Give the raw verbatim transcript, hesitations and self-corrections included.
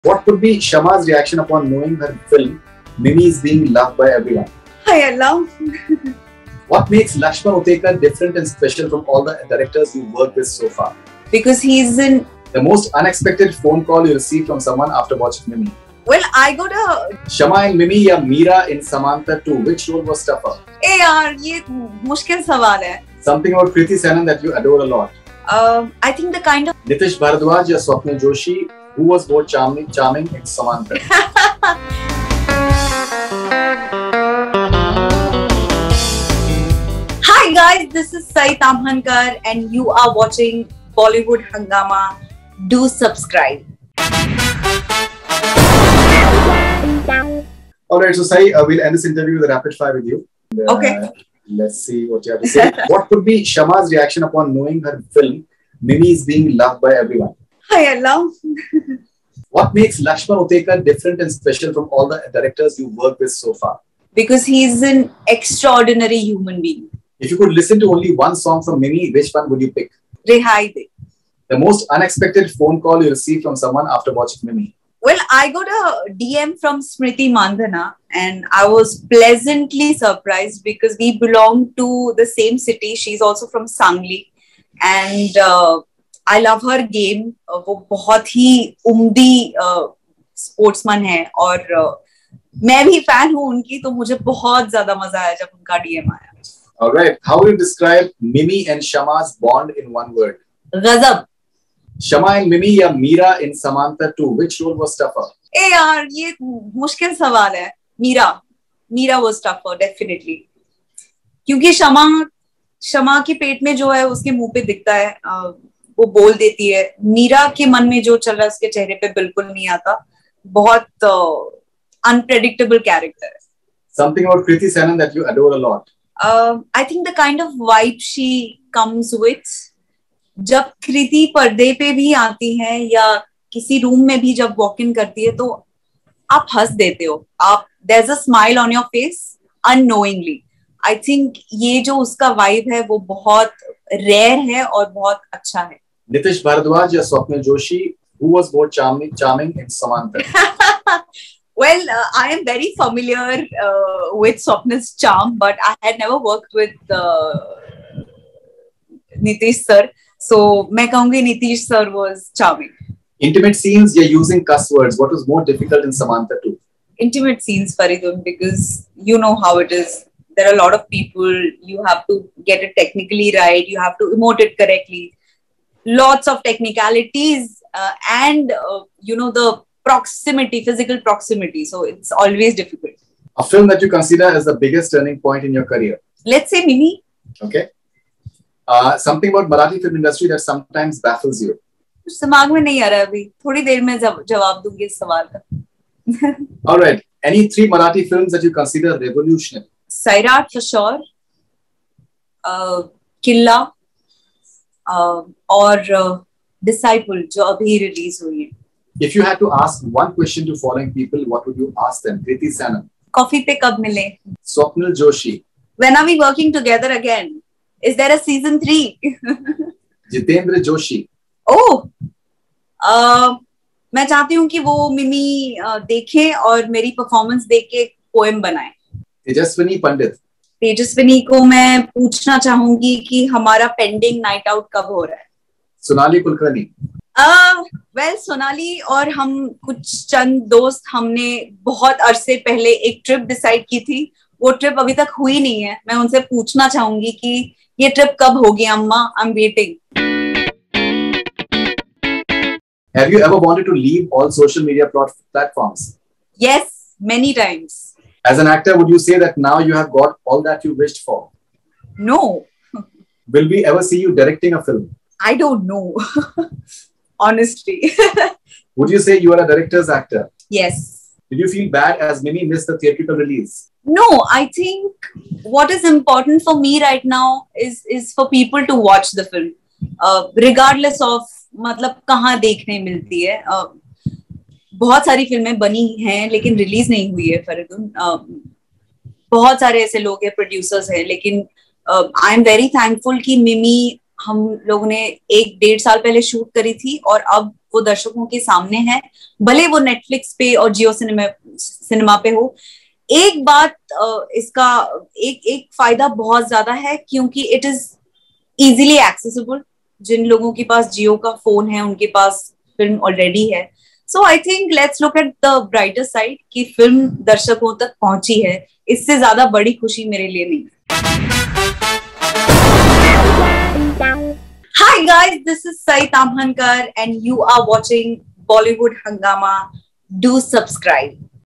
What would be Shama's reaction upon knowing her film Mimi is being loved by everyone? Hi, Allah. What makes Lakshman Utekar different and special from all the directors you've worked with so far? Because he's in. The most unexpected phone call you received from someone after watching Mimi? Well, I got a. Shama and Mimi या Meera in Samantha two, which role was tougher? ए यार ये मुश्किल सवाल है. Something about Kriti Sanon that you adore a lot. Uh, I think the kind of. Nitish Bharadwaj या Swapnil Joshi, who was more charming, charming in Samantha? Hi guys, this is Sai Tamhankar and you are watching Bollywood Hungama. Do subscribe. Alright, so Sai, uh, we'll end this interview with a rapid fire with you. Uh, Okay. Let's see what you have to say. What would be Shama's reaction upon knowing her film Mimi is being loved by everyone? Hi Allah. What makes Lakshman Utekar different and special from all the directors you've worked with so far? Because he's an extraordinary human being. If you could listen to only one song from Mimi, which one would you pick? Rehai De. The most unexpected phone call you received from someone after watching Mimi? Well, I got a D M from Smriti Mandhana and I was pleasantly surprised because we belong to the same city. She's also from Sangli and uh, I love her game. Uh, वो बहुत ही उम्दी sportsman है और uh, मैं भी fan हूँ उनकी तो मुझे बहुत ज़्यादा मजा आया जब उनका D M आया. All right. How would you describe Mimi and Shama's bond in one word? गजब. Shama and Mimi या Meera in Samantha two, which role was tougher? ए यार ये मुश्किल सवाल है. Meera Meera was tougher definitely. क्योंकि शमा शमा के पेट में जो है उसके मुंह पे दिखता है, वो बोल देती है. मीरा के मन में जो चल रहा है उसके चेहरे पे बिल्कुल नहीं आता. बहुत अनप्रेडिक्टेबल कैरेक्टर है. Something about Kriti Sanon that you adore a lot. Uh, I think the kind of vibe she comes with. जब कृति पर्दे पे भी आती है या किसी रूम में भी जब वॉक इन करती है तो आप हंस देते हो. आप there's a smile on your face unknowingly. I think ये जो उसका वाइब है वो बहुत रेयर है और बहुत अच्छा है. Nitish Bharadwaj या Swapnil Joshi, who was more charming, charming in Samantha? Well, uh, I am very familiar uh, with Swapnil's charm, but I had never worked with uh, Nitish sir. So, मैं कहूँगी Nitish sir was charming. Intimate scenes, you're using cuss words. What was more difficult in Samantha two? Intimate scenes, Faridun, because you know how it is. There are a lot of people. You have to get it technically right. You have to emote it correctly. Lots of technicalities uh, and, uh, you know, the proximity, physical proximity. So, it's always difficult. A film that you consider as the biggest turning point in your career? Let's say Mimi. Okay. Uh, something about Marathi film industry that sometimes baffles you. कुछ दिमाग में नहीं आ रहा अभी. थोड़ी देर में जवाब दूंगी इस सवाल का. All right. Any three Marathi films that you consider revolutionary? Sairat for sure. Uh, Killa. Uh, और uh, Disciple जो अभी रिलीज हुई है. If you had to ask one question to following people, what would you ask them? Kriti Sanon. Coffee पे कब मिले? Swapnil Joshi. When are we working together again? Is there a season three? Jitendra Joshi. Oh, uh, मैं चाहती हूँ कि वो मिमी uh, देखे और मेरी परफॉर्मेंस देख के पोएम बनाए. तेजस्विनी पंडित. तेजस्विनी को मैं पूछना चाहूंगी कि हमारा पेंडिंग नाइट आउट कब हो रहा है. सोनाली कुलकर्णी. Uh, well, सोनाली और हम कुछ चंद दोस्त हमने बहुत अरसे पहले एक ट्रिप डिसाइड की थी. वो ट्रिप अभी तक हुई नहीं है. मैं उनसे पूछना चाहूंगी कि ये ट्रिप कब होगी अम्मा. I am waiting. Have you ever wanted to leave all social media platforms? Yes, many times. As an actor, would you say that now you have got all that you wished for? No. Will we ever see you directing a film? I don't know. Honestly. Would you say you are a director's actor? Yes. Did you feel bad as Mimi missed the theatrical release? No, I think what is important for me right now is is for people to watch the film, uh, regardless of मतलब कहाँ देखने मिलती है. uh, बहुत सारी फिल्में बनी हैं लेकिन रिलीज नहीं हुई है फरीदुन. uh, बहुत सारे ऐसे लोग हैं, प्रोड्यूसर्स हैं, लेकिन आई एम वेरी थैंकफुल कि मिमी हम लोगों ने एक डेढ़ साल पहले शूट करी थी और अब वो दर्शकों के सामने है, भले वो नेटफ्लिक्स पे और जियो सिनेमा सिनेमा पे हो। एक बात इसका एक एक फायदा बहुत ज्यादा है क्योंकि इट इज इजीली एक्सेसिबल। जिन लोगों के पास जियो का फोन है उनके पास फिल्म ऑलरेडी है। So I think let's look at the brighter side कि फिल्म दर्शकों तक पहुंची है, इससे ज्यादा बड़ी खुशी मेरे लिए नहीं। Hi guys, this is Sai Tamhankar and you are watching Bollywood Hangama. Do subscribe.